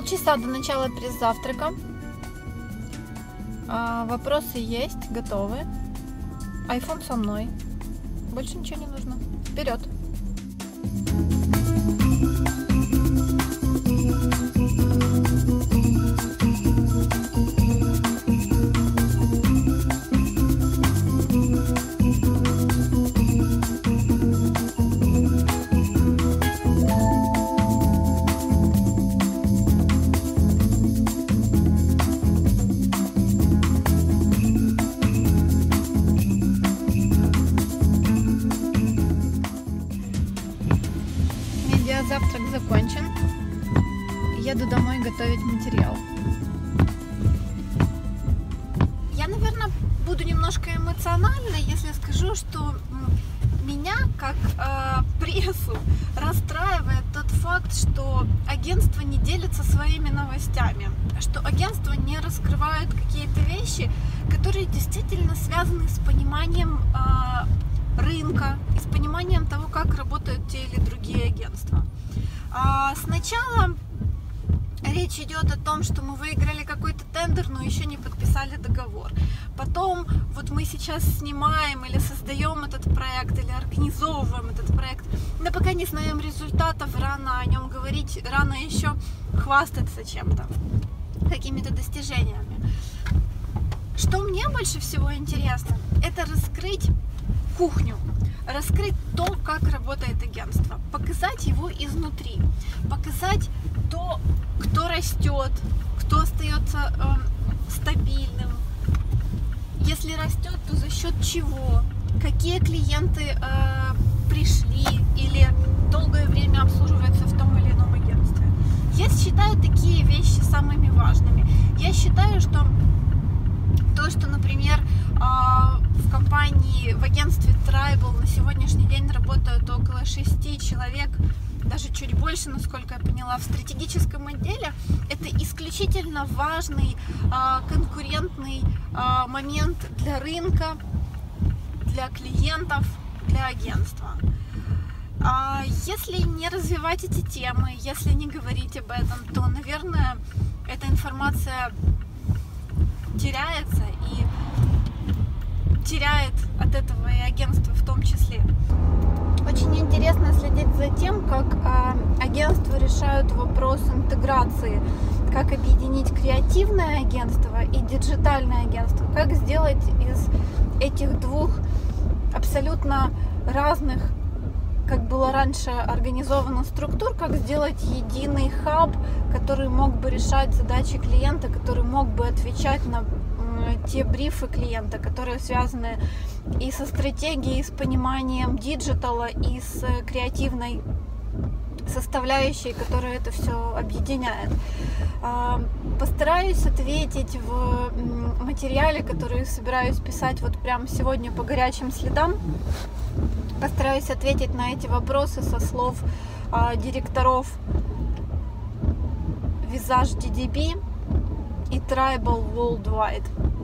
Полчаса до начала пресс-завтрака. Вопросы есть, готовы. Айфон со мной. Больше ничего не нужно. Вперед! Завтрак закончен. Еду домой готовить материал. Я, наверное, буду немножко эмоциональной, если скажу, что меня, как прессу, расстраивает тот факт, что агентство не делится своими новостями, что агентство не раскрывает какие-то вещи, которые действительно связаны с пониманием рынка и с пониманием того, как работают те или другие агентства. Сначала речь идет о том, что мы выиграли какой-то тендер, но еще не подписали договор. Потом вот мы сейчас снимаем или создаем этот проект, или организовываем этот проект, но пока не знаем результатов, рано о нем говорить, рано еще хвастаться чем-то, какими-то достижениями. Что мне больше всего интересно, это раскрыть кухню, раскрыть то, как работает агентство, показать его изнутри, показать то, кто растет, кто остается стабильным, если растет, то за счет чего, какие клиенты пришли или долгое время обслуживаются в том или ином агентстве. Я считаю такие вещи самыми важными. Я считаю, что то, что, например, в компании, в агентстве Tribal на сегодняшний день работают около 6 человек, даже чуть больше, насколько я поняла, в стратегическом отделе, это исключительно важный конкурентный момент для рынка, для клиентов, для агентства. Если не развивать эти темы, если не говорить об этом, то, наверное, эта информация теряется и теряет от этого и агентство в том числе. Очень интересно следить за тем, как агентства решают вопрос интеграции, как объединить креативное агентство и диджитальное агентство, как сделать из этих двух абсолютно разных, как было раньше организовано, структур, как сделать единый хаб, который мог бы решать задачи клиента, который мог бы отвечать на те брифы клиента, которые связаны и со стратегией, и с пониманием диджитала, и с креативной составляющей, которая это все объединяет. Постараюсь ответить в материале, который собираюсь писать вот прямо сегодня по горячим следам. Постараюсь ответить на эти вопросы со слов директоров Visage DDB и Tribal Worldwide.